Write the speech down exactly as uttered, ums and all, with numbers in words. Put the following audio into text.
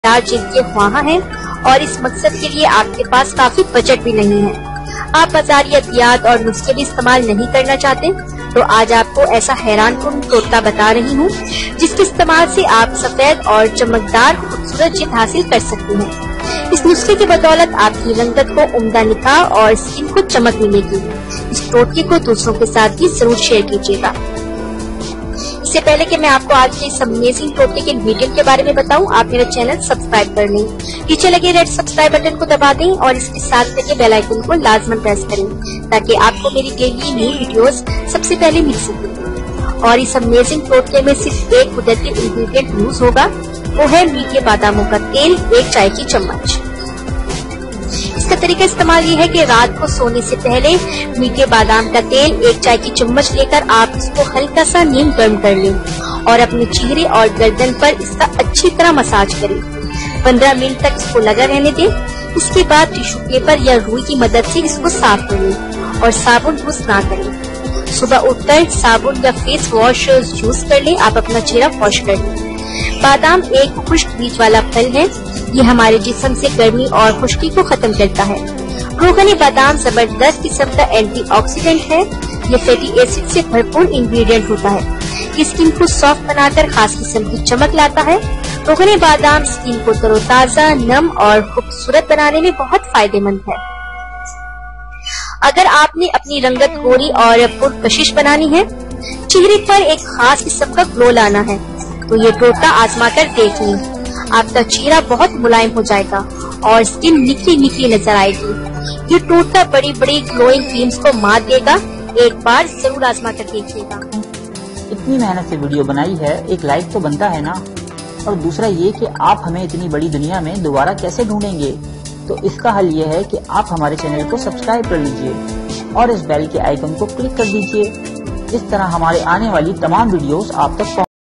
प्यार जिनके वहाँ है और इस मकसद के लिए आपके पास काफी बजट भी नहीं है, आप बाजारी अतियात और नुस्खे भी इस्तेमाल नहीं करना चाहते, तो आज आपको ऐसा हैरान कुन टोटका बता रही हूँ जिसके इस्तेमाल से आप सफेद और चमकदार खूबसूरत जिल्द हासिल कर सकते हैं। इस नुस्खे की बदौलत आपकी रंगत को उम्दा निखार और स्किन को चमक मिलेगी। इस टोटके को दूसरों के साथ भी जरूर शेयर कीजिएगा। इससे पहले कि मैं आपको आज के इस अमेजिंग टोटके के इंग्रेडिएंट के बारे में बताऊं, आप मेरा चैनल सब्सक्राइब कर लें। नीचे लगे रेड सब्सक्राइब बटन को दबा दें और इसके साथ लगे बेल आइकन को लाजमन प्रेस करें ताकि आपको मेरी डेली न्यू वीडियोस सबसे पहले मिल सके। और इस अमेजिंग टोटके में सिर्फ एक कुदरती इंग्रेडिएंट यूज होगा, वो है मीठे बादामों का तेल, एक चाय की चम्मच। इसका तरीका इस्तेमाल ये है कि रात को सोने से पहले मीठे बादाम का तेल एक चाय की चम्मच लेकर आप इसको हल्का सा नीम गर्म कर लें और अपने चेहरे और गर्दन पर इसका अच्छी तरह मसाज करें। पंद्रह मिनट तक इसको लगा रहने दें। इसके बाद टिश्यू पेपर या रुई की मदद से इसको साफ कर लें और साबुन यूज ना करें। सुबह उठकर साबुन या फेस वॉश यूज कर लें। आप अपना चेहरा वॉश कर लें। बादाम एक खुश्क बीज वाला फल है। ये हमारे जिस्म से गर्मी और खुश्की को खत्म करता है। रोगन बादाम जबरदस्त किस्म का एंटीऑक्सीडेंट है। ये फैटी एसिड से भरपूर इंग्रेडिएंट होता है। ये स्किन को सॉफ्ट बनाकर खास किस्म की चमक लाता है। रोगन बादाम स्किन को तरोताजा, नम और खूबसूरत बनाने में बहुत फायदेमंद है। अगर आपने अपनी रंगत गोरी और पुरकशिश बनानी है, चेहरे पर एक खास किस्म का ग्लो लाना है, तो ये टोटका आजमा कर देख लें। आपका चेहरा बहुत मुलायम हो जाएगा और स्किन निखरी निखरी नजर आएगी। ये टोटका बड़ी बड़ी ग्लोइंग क्रीम्स को मात देगा। एक बार जरूर आजमा कर देखिएगा। इतनी मेहनत से वीडियो बनाई है, एक लाइक तो बनता है ना। और दूसरा ये कि आप हमें इतनी बड़ी दुनिया में दोबारा कैसे ढूंढेंगे, तो इसका हल ये है कि आप हमारे चैनल को सब्सक्राइब कर लीजिए और इस बेल के आइकन को क्लिक कर दीजिए। इस तरह हमारे आने वाली तमाम वीडियोस आप तक